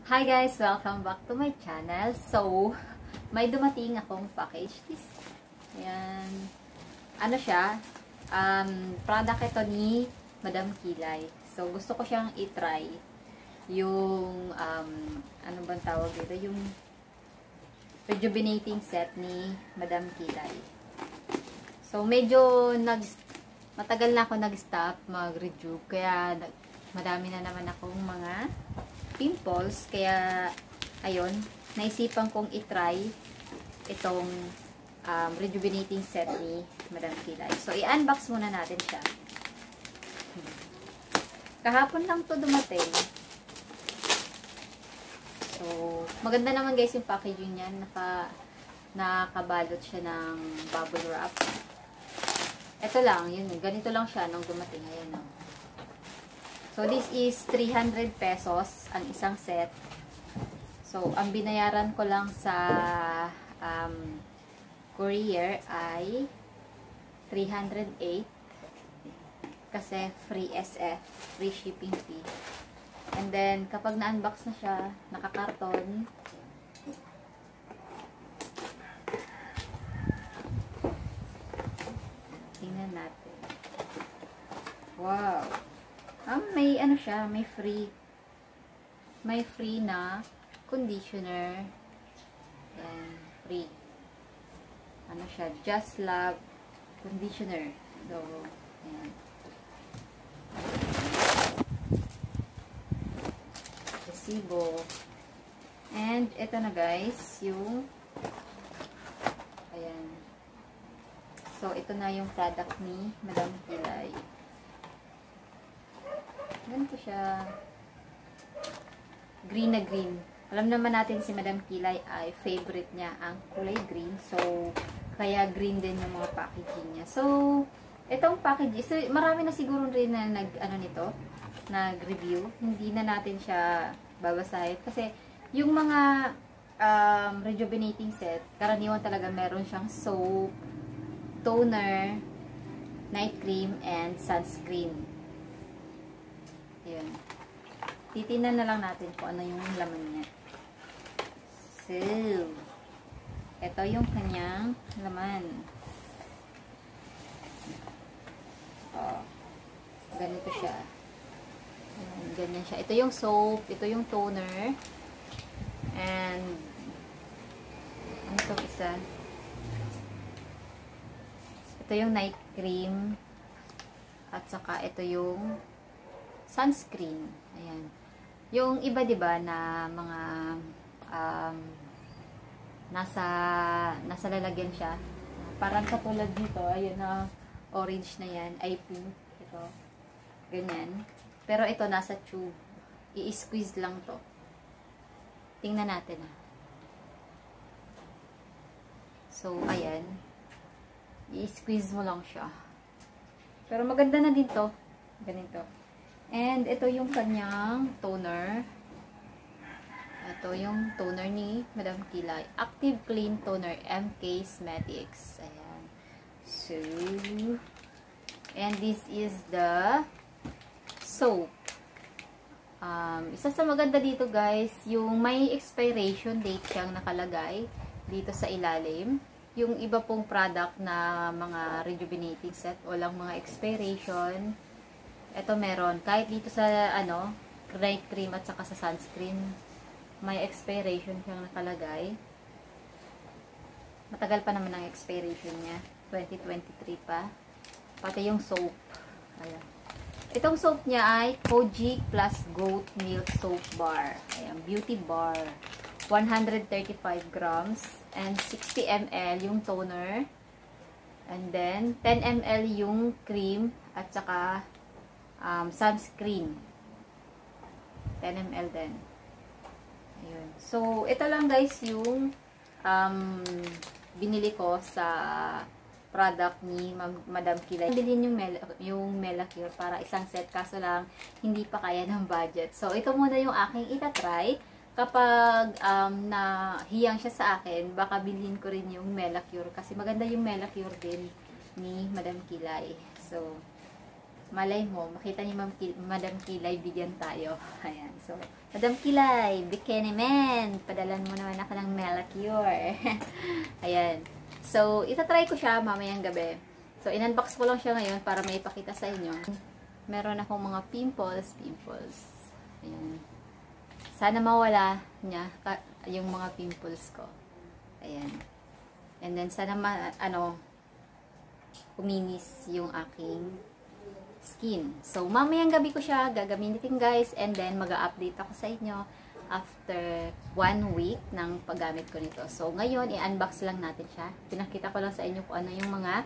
Hi guys! Welcome back to my channel. So, may dumating akong package. Ayan. Ano siya? Product ito ni Madam Kilay. So, gusto ko siyang i-try. Yung, ano bang tawag dito? Yung rejuvenating set ni Madam Kilay. So, medyo matagal na ako nag-stop mag-rejuve. Kaya, madami na naman akong mga pimples. Kaya, ayun, naisipan kong i-try itong rejuvenating set ni Madam Kilay. So, i-unbox muna natin siya. Kahapon lang to dumating. So, maganda naman guys yung packaging niyan. Nakabalot siya ng bubble wrap. Ito lang, yun. Ganito lang siya nung dumating. Ayan o. So, this is 300 pesos ang isang set. So, ang binayaran ko lang sa courier ay 308 kasi free SF, free shipping fee. And then, kapag na-unbox na siya, nakakarton. Tingnan natin. Wow! May ano siya, may free na conditioner. Yan, free. Ano siya, Just Love conditioner. So, ayan. Resibo. And, ito na guys, yung ayan. So, ito na yung product ni Madam Kilay. Ganito siya. Green na green. Alam naman natin si Madam Kilay ay favorite niya ang kulay green. So, kaya green din yung mga packaging niya. So, itong packaging, so, marami na siguro rin na nag-review. Hindi na natin siya babasahin. Kasi, yung mga rejuvenating set, karaniwan talaga meron siyang soap, toner, night cream, and sunscreen. Ayan. Titinan na lang natin kung ano yung laman niya. So, ito yung kanyang laman. Oh, ganito siya. Ayan, ganyan siya. Ito yung soap, ito yung toner, and ano itong isa? Ito yung night cream, at saka ito yung sunscreen. Ayan. Yung iba, diba, na mga nasa lalagyan siya. Parang katulad dito, ayun na orange na yan, ay pink. Ito. Ganyan. Pero ito nasa tube. I-squeeze lang to. Tingnan natin So, ayan. I-squeeze mo lang siya. Pero maganda na din to. Ganito. And, ito yung kanyang toner. Ito yung toner ni Madam Kilay. Active Clean Toner MK Cosmetics. Ayan. So, and this is the soap. Isa sa maganda dito guys, yung may expiration date siyang nakalagay dito sa ilalim. Yung iba pong product na mga rejuvenating set, walang mga expiration. Ito meron. Kahit dito sa, night cream at saka sa sunscreen, may expiration siyang nakalagay. Matagal pa naman ang expiration niya. 2023 pa. Pati yung soap. Ayan. Itong soap niya ay Kojic plus Goat Milk Soap Bar. Ayan. Beauty Bar. 135 grams. And 60 ml yung toner. And then, 10 ml yung cream at saka sunscreen. 10 ml din. Ayun. So, ito lang guys yung binili ko sa product ni Madam Kilay. Bilhin yung Melacure para isang set. Kaso lang, hindi pa kaya ng budget. So, ito muna yung aking itatry. Kapag nahiyang siya sa akin, baka bilhin ko rin yung Melacure. Kasi maganda yung Melacure din ni Madam Kilay. So, malay mo, makita ni Madam Kilay, bigyan tayo. Ayan. So, Madam Kilay, Bikini Man, padalan mo naman ako ng Melacure. Ayan. So, itatry ko siya mamayang gabi. So, in-unbox ko lang siya ngayon para may ipakita sa inyo. Meron akong mga pimples. Ayan. Sana mawala niya yung mga pimples ko. Ayan. And then, sana kuminis yung aking skin. So, mamayang gabi ko siya gagamitin guys, and then mag-update ako sa inyo after 1 week ng paggamit ko nito. So, ngayon, i-unbox lang natin siya. Pinakita ko lang sa inyo kung ano yung mga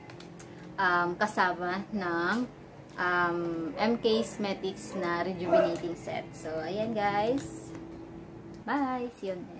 kasama ng MK Cosmetics na rejuvenating set. So, ayan guys. Bye! See you next.